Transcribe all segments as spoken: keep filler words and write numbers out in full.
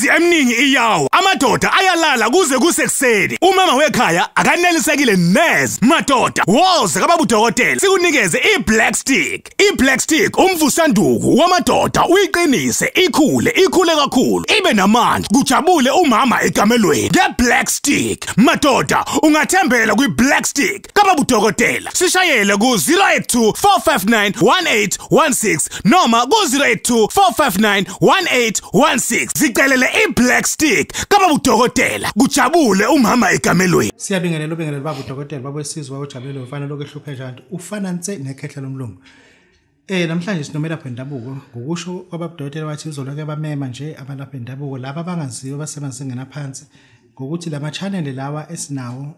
Imizi eminingi iyawo. Amadoda ayalala kuze kusekuseni. Umama wekhaya akanelisekile neze. Madoda, woza kaBabu Dokotela sikunikeze iBlack Stick. iBlack Stick umvusanduku wamadoda uyiqinise, ikhule, ikhule kakhulu. Ibe namandla, kujabule umama ekamelweni. NgeBlack Stick, madoda, ungathembela kwiBlack Stick kaBabu Dokotela. Sishayele ku zero eight two four five nine one eight one six noma ku zero eight two four five nine one eight one six. Zicelele iBlack Stick kaBabu Dokotela, kujabule umama ekamelweni. Siyabingelela ubingelela Babu Dokotela babo esizwe ujabulile ufana lokho ehluphe njalo. Ufana nse nekhehla lomlungu. Eh namhlanje sinomelapha endabuko ngokusho kwaBabu Dokotela wathi uzoloke bamema nje abalapha endabuko laba abangaziyo basebanzingena phansi ngokuthi lama channel lawa esinawo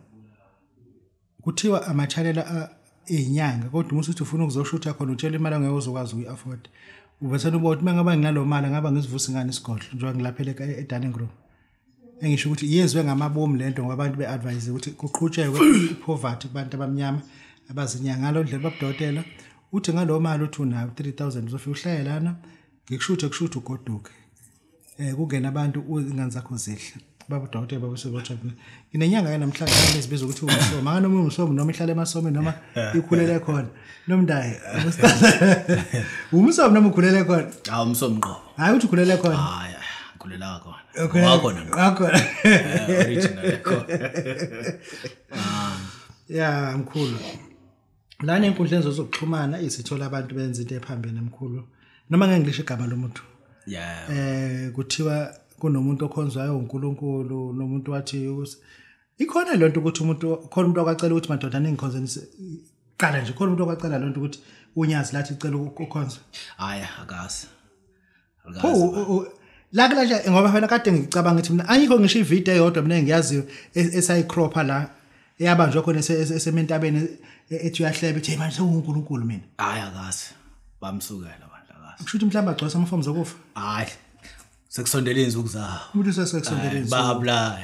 kuthiwa ama channel einyanga kodwa uma usuthi ufuna ukuzoshutha khona utshela imali angeke uzokwazi uyi-afford. Ubesena ubothi mangaba nginalo mali ngaba ngisivusa ngani isigodlo njengoba ngilaphela eDunning Grove. Engisho ukuthi yezwe ngamabomu lento ngoba abantu beadvise ukuthi kuqhutshekwe ipoverty kubantu abamnyama abazinyanga ngalo ndlela Babu Dokotela uthi ngalo mali uthi unayo three thousand uzofika uhlale lana ngikushuthe kushuthe ugoduke. Eh kungena abantu ingane zakho zihle. Babu Dokotela babo sebojabula. Inenyanga yanamhlanje lezibiza ukuthi umsomo manga noma umsomo noma ihlale emasomeni noma ikhulele khona nomndaye. Umsomo noma ukhulele khona? Ah umsomo qho. Hayi uthi ukhulele khona. Hayi kulela khona. Wakhona ngqo. Wakhona. Original khona. Ah ya mkhulu. Lana enkundleni zokuxhumana izithola abantu benza into ephambene mkhulu. Noma ngeke ngisho igama lomuntu. Yeah. Eh kuthiwa kunomuntu okhonzwayo uNkulunkulu nomuntu wathi ikhona lento ukuthi umuntu khona umuntu okwacela ukuthi madoda ningikhonze qala nje khona umuntu okwacela lento ukuthi unyazi lathi icela ukukhonza. Hayi akazi. Akazi. La kula nje ngoba phela kade ngicabanga ukuthi mina ayikho ngisho ivideo eyodwa mina engiyaziyo esayicropha la eyabanjwa khona esementabeni ethi uyahleba ethi manje uNkulunkulu mina. Hayi akazi. Bamsukela abantu akazi. Kushuthi mhlamba agcwasa amafomu zokufa. Hayi. Sekusondela izinsuku zawo. Umuntu sekusondela izinsuku. Babula.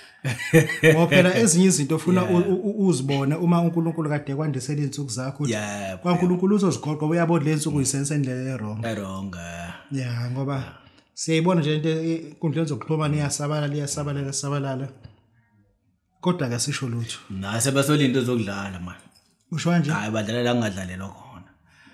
Ngoba phela ezinye izinto ufuna uzibone uma uNkulunkulu kade kwandisela izinsuku zakho uthi kwaNkulunkulu uzozigoqa uyabona le insuku uyisenza indlela errong. Errong. Yeah ngoba siyayibona nje into inkundleni zokuxhumana iyasabalala iyasabalala sabalala. Kodwa ke sisho lutho. Nase basola into zokudlala man. Usho kanje? Hayi badlalela kungadlalelwa khona.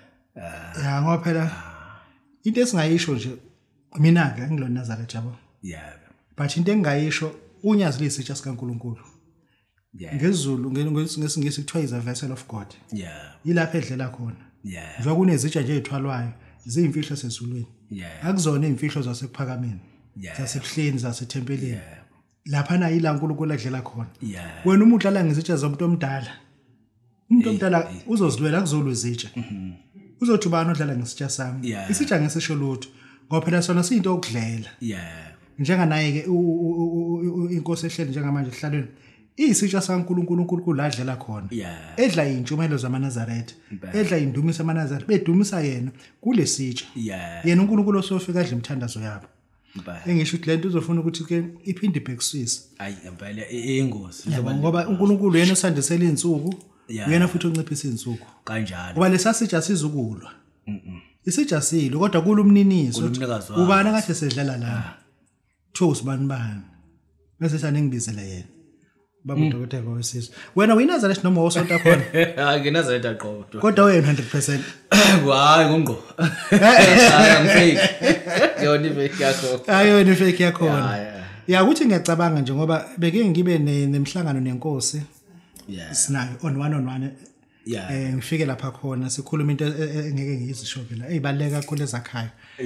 Eh ya ngoba phela into esingayisho nje mina ke ngilona Nazareth yabo. Yeah. But into engayisho unyazi lisitsha sikaNkulunkulu. Yeah. NgeZulu ngesingisi kuthiwa is a vessel of God. Yeah. Yilapha edlela khona. Yeah. Njengoba kunezitsha nje ezithwalwayo izimfihlo sezulwini. Yeah. Akuzona imfihlo zasephakameni. Yeah. Zasebhleni zasethempelini. Yeah. Lapha na yila uNkulunkulu adlela khona. Yeah. Wena uma udlala ngezitsha zomuntu omdala. Umuntu omdala uzozilwela kuzolwa izitsha. Mhm. Uzothi ubani odlala ngesitsha sami? Isitsha ngesisho lutho. Ngoba phela sona siyinto okudlela. Yeah. Njenga naye ke inkosi ehleli njengamanje ehlalweni. Isitsha saNkulunkulu uNkulunkulu adlela khona. Yeah. Edla intshumayelo zamaNazaretha. Edla indumisa amaNazaretha bedumisa yena kulesitsha. Yeah. Yena uNkulunkulu osofika adla imthandazo yabo. Engisho ukuthi lento uzofuna ukuthi ke iphinde ibhekisise. Hayi impela ingozi. Ngoba uNkulunkulu yena osandisela izinsuku, yena futhi onciphisa izinsuku. Kanjalo. Ngoba lesasitsha sizukulwa. Mhm. Isitsha silo kodwa kulumniniso. Ubani akade sedlala la. Thosi bani bani. Bese saningibizele yena. Babu Dokotela wesizwe. Wena uyiNazaretha noma wosonta khona? Hayi ngiNazaretha aqobo. Kodwa wena one hundred percent. Hayi ngungqo. Hayi ngifake. Yona ifake yakho. Hayi yona ifake yakho. Ya ukuthi ngiyacabanga nje ngoba beke ngibe nemhlangano nenkosi. Yeah. Sinayo on one on one. Yeah. Eh ngifike lapha khona sikhuluma into engeke ngiyizisho phela. Ezibaleka kakhulu ezakhaya.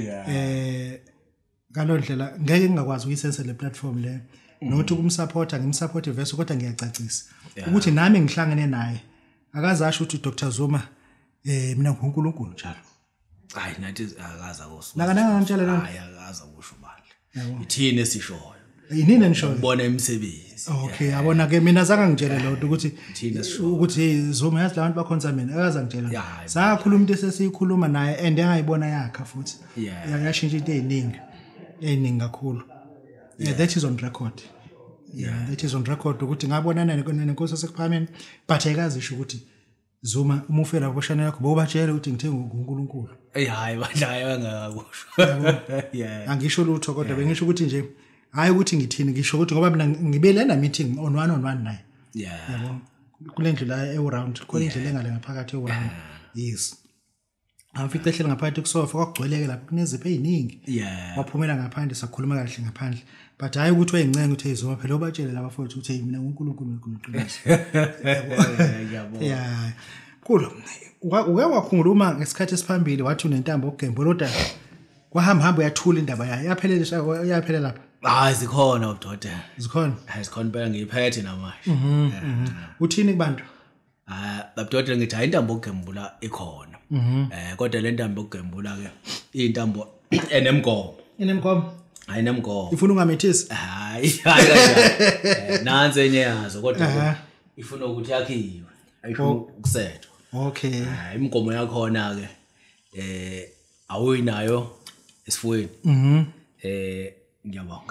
Eh ngalondlela ngeke ngakwazi ukuyisensa le platform le. Nokuthi ukumsupporta ngimsupport verse kodwa ngiyacacisa ukuthi nami ngihlangene naye akazasho ukuthi Doctor Zuma eh mina nguNkulunkulu njalo. Hayi nathi akaza kosu. Naka nangantshela lento. Hayi akaza kusho bandla. Ithini esishoyo? Yinini enishoyo? Ubona imisebenzi. Okay yabona ke mina zanga ngitshele lento ukuthi ukuthi Zuma yazi labantu bakhonza mina akaza ngitshela. Sakhuluma into esesiyikhuluma naye and engayibona yakha futhi. Yashintsha into eziningi. Eziningi kakhulu. Yeah, that is on record. Yeah, that is on record ukuthi ngabonana nenkosi yasekuphameni but ayikazisho ukuthi Zuma uma ufela kuboshana yakho bobatshela ukuthi ngithenga uNkulunkulu. Eh hayi badlayo angakusho. Yeah. Angisho lutho kodwa bengisho ukuthi nje hayi ukuthi ngithini ngisho ukuthi ngoba mina ngibele na meeting on one on one naye yeah yabo kulendlela e-round khona indlela engale ngaphakathi e-round yes Amfice ehleli ngaphakathi kusofa kwakugcweleke lapho kunezipho eziningi yeah waphumela ngaphandle sakhuluma kahle ngaphandle but hayi ukuthi wayincenga ukuthi eyizoma phela obatshele laba mfowethu ukuthi mina uNkulunkulu uqiniso yabo yeah kulo uke wakhuluma ngesikhathi esiphambili wathi unentambo ogembo loda kwahamba hamba uyathula indaba yayo yaphelelisa yaphelela lapha hayi zikhona udokotela zikhona hayi zikhona phela ngiyiphethe namanje uthini kubantu ah udokotela ngithi hayi intambo ogembula ikhona eh kodwa le ntambo ogembula ke intambo enemgomo enemgomo hayi nemgomo ifuna ungamethisi hayi hayi kanjani nansi enye yazo kodwa ifuna ukuthi yakhiwe ayifuna ukusethwa okay hayi imgomo yakhona ke eh awuyinayo esifweni mhm eh ngiyabonga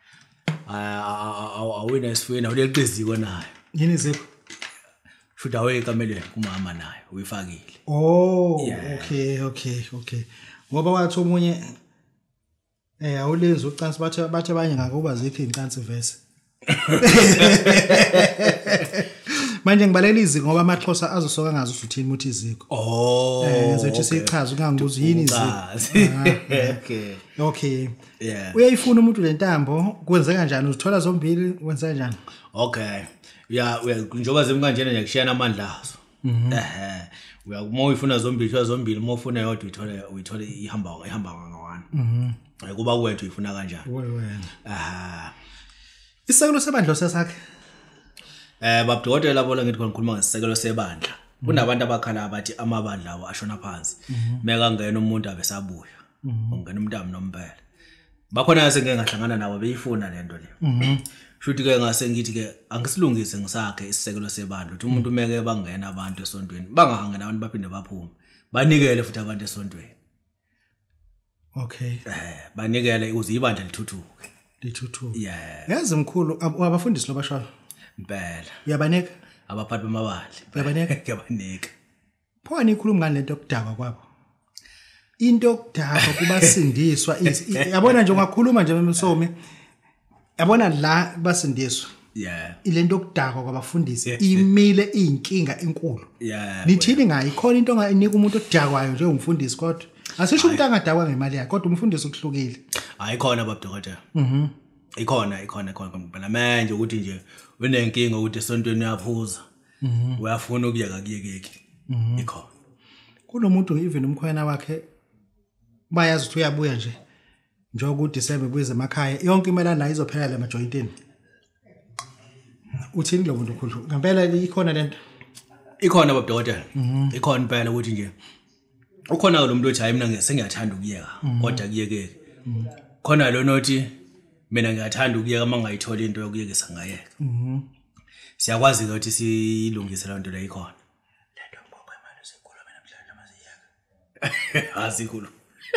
awuyina esifweni awuleqiziko nayo yini zipho futhi awuyekamelweni kumama nayo uyifakile oh okay okay okay ngoba wathi omunye eh awulenza ucansi bathe bathe abanye ngakuba zikho incansi verse manje ngibalela iziko ngoba amaXhosa azosoka ngazi uthini muthi iziko oh eh ngizothi sichaza ungangibuza yini iziko okay okay yeah uyayifuna umuntu lentambo kwenzeka kanjani uzithola zombili wenza kanjani okay ya njoba zemkanjena nje kushiyana amandla azo ehe uyakuma uyifuna zombili uya zombili uma ufuna yodwa uyithole uyithole ihamba ihamba ngawani mhm kuba kwethu uyifuna kanjani wena aha isekelo sebandla sesakhe eh babudokotela bona ngithi ngikhuluma ngesisekelo sebandla kunabantu abakhala abathi amabandla awo ashona phansi meka ngena umuntu abesabuya ungena umntamo nombela bakhona sengeke ngahlangana nabo beyifuna lento le mhm futhi ke ngase ngithi ke angisilungise ngisakhe isisekelo sebandla ukuthi umuntu umeke bangena abantu esontweni bangahangena abantu baphinde baphuma banikele futhi abantu esontweni okay eh banikele uze ibandla lithuthuke lithuthuke yeah yazi mkhulu abafundisi lobashwa impela uyabanika abaphathi bamabandla uyabanika uyabanika phone ikhuluma ngale nto okudakwa kwabo into okudakwa kubasindiswa yabona nje ungakhuluma nje eMSOMI yabona la basindiswa yeah ilento okudakwa kwabafundisi imile inkinga enkulu yeah nithini ngayi khona into onganika umuntu odakwayo nje umfundisi kodwa asisho umuntu angadakwa ngemali yakhe kodwa umfundisi ukuhlukile hayi khona babudokotela mhm ikhona ikhona ikhona phela manje ukuthi nje unenkinga ukuthi esontweni uyaphuza uyafuna ukuyeka kuyekeki ikhona kunomuntu even umkhwena wakhe bayazi ukuthi uyabuya nje njengoba uDecember buyize emakhaya yonke imali nayo izophela le majointini uthini lo muntu ukhulu ngempela ikhona lento ikhona babudokotela ikhona impela ukuthi nje ukhona lo muntu othi hayi mina ngisengiyathanda ukuyeka kodwa kuyekeke khona lo nothi mina ngiyathanda ukuyeka mangayithola into yokuyekisa ngayeka mhm siyakwazi ukuthi silungise le nto le ikhona lento ngokho imali sekhuluma namhlanje amaziyaka asikhulu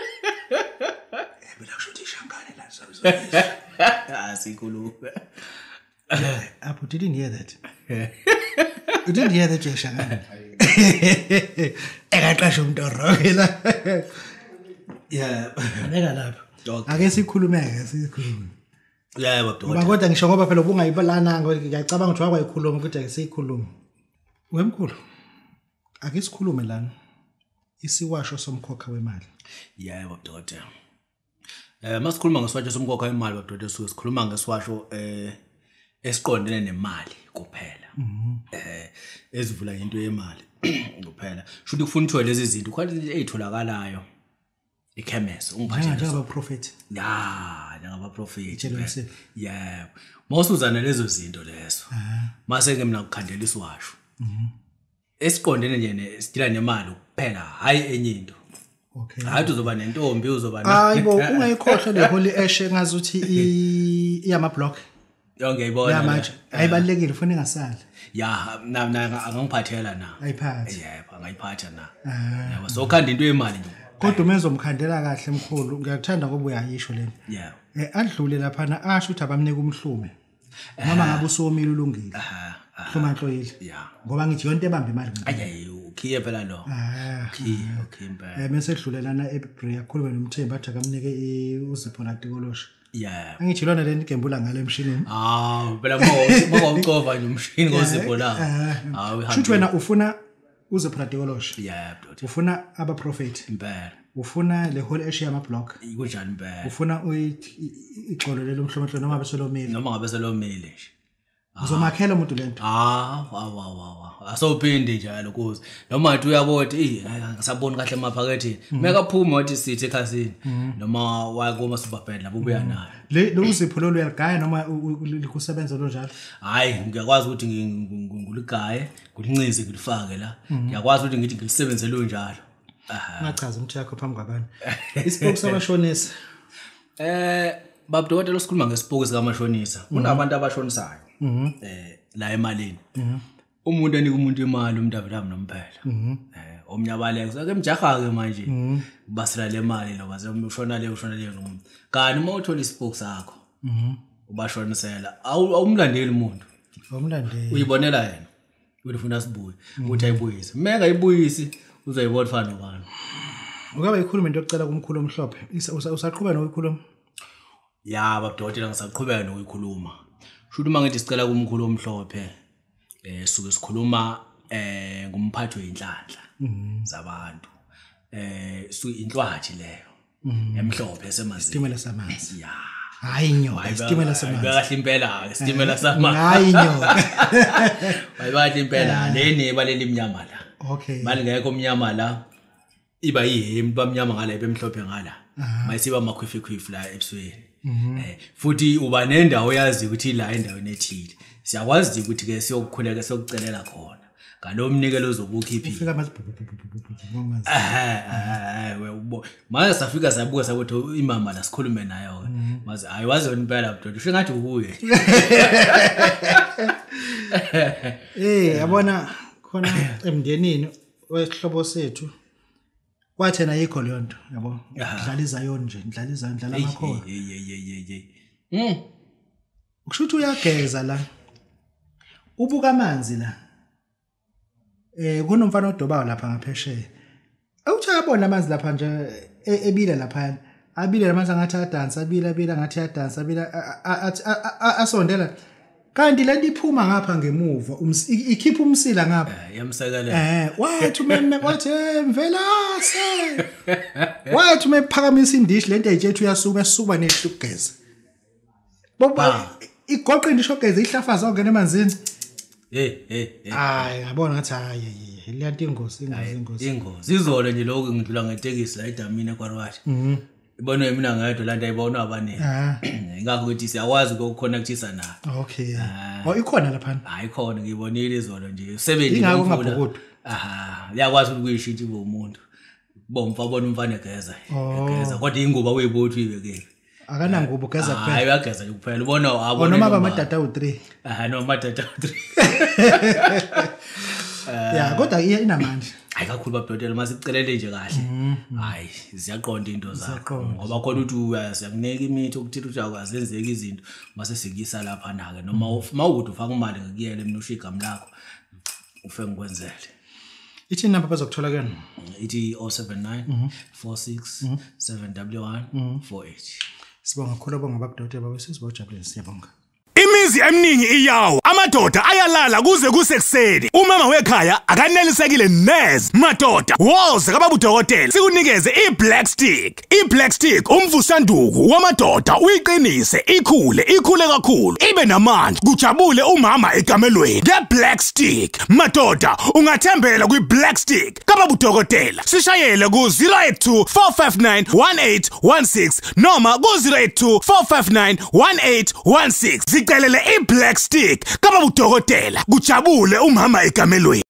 mina kushuthi ishangane la sazo asikhulu Abu didn't hear that you didn't hear that ishangane ekaqasha umuntu orokela yeah aneka lapho ake sikhulumeke sikhulume yeah babudokotela ngoba kodwa ngisho ngoba phela ubungayibalana ngiyacabanga ukuthi wakwayikhuluma ukuthi ake sikhulume wemkhulu ake sikhulume lana isiwasho somkhokha wemali yeah babudokotela eh masikhuluma ngesiwasho somkhokha wemali babudokotela suke sikhuluma ngesiwasho eh esiqondene nemali kuphela eh ezivula into yemali kuphela shothi kufuna uthola lezi zinto khona ezitholakalayo ikhemesi ungiphathe njengaba prophet ya njengaba prophet yeah mawusuzana lezo zinto lezo mase ke mina ukukhandela isiwasho esiqondene nje nesidila nemali kuphela hayi enye into okay hayi uzoba nentombi uzoba na hayibo ungayikhohlwa le holy ash ngazuthi iyama block yonke ayibona ya manje ayibalekile ufuna ingasali ya na na angangiphathela na ayiphathi yebo angayiphatha na yabo so khanda into yemali nje kodwa umezomkhandela kahle mkhulu ngiyakuthanda ngoba uyayisho lento yeah eh adlule lapha na asho ukuthi abamnika umhlume noma ngabe usomile ulungile aha hluma nhloyile yeah ngoba ngithi yonke ebamba imali ayi ukhiye phela lo ukhiye okay impela eh bese edlulelana eBrea khuluma nomthembu athi akamnike uzipho naTikolosha Yeah. Angithi lona leni gembula ngale emshinini. Ah, phela mawucova nje umshini ngosipho la. Hawu, shuthi wena ufuna uze practicology. Yeah, bro. Ufuna aba prophet. Impela. Ufuna le whole Asia ama block. Ikunjani impela? Ufuna ixolo lelo mhlomhlo noma beselomile. Noma ngabe selomile nje. Uzomakhela umuntu lento. Ah, wa wa wa wa. Asophinde njalo kuze. Noma uthi uyabona eh ngisabona kahle emaphakethini. Meka phuma wathi sithi ekhasini. Noma wakoma superbed lapho ubuya nayo. Le lo uzipho lo uyagaya noma ukusebenza lo njalo. Hayi, ngiyakwazi ukuthi ngikuligaye, ngilincize ngilifake la. Ngiyakwazi ukuthi ngithi ngilisebenzele lo njalo. Aha. Ngachaza umthi yakho phambi kwabantu. Isipoku sabashonisa. Eh, Babu Dokotela usikhuluma ngesipoku sikamashonisa. Kunabantu abashonisayo. Eh, la emalini. Umuntu enika umuntu imali umntabelami nomphela. Eh, omnyabaleke sake mjaha ke manje. Ubasela le mali lo baze ushona le ushona le nomuntu. Kanti uma uthola isipoku sakho. Ubashonisela. Awumlandeli umuntu. Awumlandeli. Uyibonela yena. Uyifuna sibuye. Uthi ayibuyise. Meka ayibuyisi uzoyibona fana nobani. Ukaba ikhuluma into yokucela kumkhulu omhlophe. Usaqhubeka nokukhuluma? Ya, Babu Dokotela ngisaqhubeka nokukhuluma. Shuthi mangithi sicela kumkhulu omhlophe. Eh suke sikhuluma eh ngumphathi weinhlanhla zabantu. Eh su inhlwathi leyo. Emhlophe esemanzi. Isitimela samanzi. Ya. Hayi nyoka, isitimela samanzi. Bekahle impela, isitimela samanzi. Hayi nyoka. Bayibahle impela, leni baleli imnyama la. Okay. Mali ngekho umnyama la. Iba yihemi bamnyama ngala ebemhlophe ngala. Mayisiba makhwifi khwifi la ebusweni. Eh futhi uba nendawo yazi ukuthi la endaweni ethile. Siyakwazi ukuthi ke siyokukhuleka siyokucelela khona. Ngalomnikelo ozobukhiphi. Ufika mazi. Eh we ubo. Manje safika sabuka sakuthi imama la sikhulume nayo ke. Maze ayiwazi wena impela Babu Dokotela. Usho ngathi ukuye. Eh yabona khona emndenini wesihlobo sethu. Wathena yikho leyo nto yabo. Dlala izayoni nje, dlala izayoni, dlala amakhono. Hey hey hey hey. Mm. Ukushuthi uyageza la. Ubuka amanzi la. Eh kunomfana odobayo lapha ngaphesheya. Awuthi uyabona amanzi lapha nje ebila lapha. Abile lamanzi ngathi adansa, abila abila ngathi adansa, abila asondela. Kanti lento iphuma ngapha ngemuva, ikhipha umsila ngapha. Eh yamsakala. Eh wathi meme wathi mvelase. Wathi mephakamisa indishi lento ayitshethu uyasuka esuba nehlugeza. Boba igoqe indisho geza ihlafaza ongena emanzini. Eh eh eh. Hayi yabona ngathi hayi liyanto ingozi ingozi ingozi. Ingozi izolo nje lokho ngidlula ngetekisi la eDamini eKwarwathi. Mhm. Ibona mina ngedwa la nto ayibona abane. Ngakho ukuthi siyakwazi ukukhonektisa nayo. Okay. Oh ikhona lapha. Hayi khona ngibonile izolo nje. Usebenzi ingakho ngabhukudu. Aha, uyakwazi ukuyishintsha ibe umuntu. Bomfa bona umfana egeza. Egeza kodwa ingubo uyibothu ibeke. Akana ngubo geza kuphela. Hayi uyageza kuphela. Ubona abona noma bamadata u three. Aha noma matata u three. Ya kodwa inamandla. Hayi kakhulu Babu Dokotela masicelele nje kahle. Hayi ziyaqonda into zakho ngoba khona uthi uyakunika imithi ukuthila ukuthi akazenzeki izinto mase sikisa lapha nake noma mawukuthi ufaka imali ngikuyele mina usho igama lakho ufe ngikwenzele. Ithi number bazokuthola kena. Ithi oh seven nine four six seven one one four eight. Sibonga kakhulu bonga Babu Dokotela babesizwa ujabulile siyabonga. Imizi eminingi iyawo amadoda ayalala kuze kusekuseni umama wekhaya akanelisekile neze madoda woza kaBabu Dokotela sikunikeze iBlack Stick iBlack Stick umvusanduku wamadoda uyiqinise ikhule ikhule kakhulu ibe namandla kujabule umama egamelweni ngeBlack Stick madoda ungathembela kwiBlack Stick kaBabu Dokotela sishayele ku zero eight two four five nine one eight one six noma ku zero eight two four five nine one eight one six Zicelele iBlack Stick kaBabu Dokotela kujabule umama egamelweni.